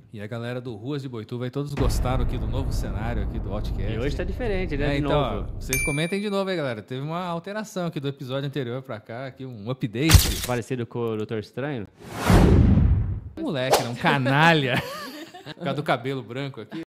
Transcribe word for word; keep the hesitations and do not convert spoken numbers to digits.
E a galera do Ruas de Boituva aí, todos gostaram aqui do novo cenário aqui do Outcast. E hoje tá diferente, né? É, de então, novo. ó, vocês comentem de novo aí, galera. Teve uma alteração aqui do episódio anterior pra cá, aqui um update. Parecido com o Doutor Estranho. Um moleque, né? Um canalha. Por causa do cabelo branco aqui.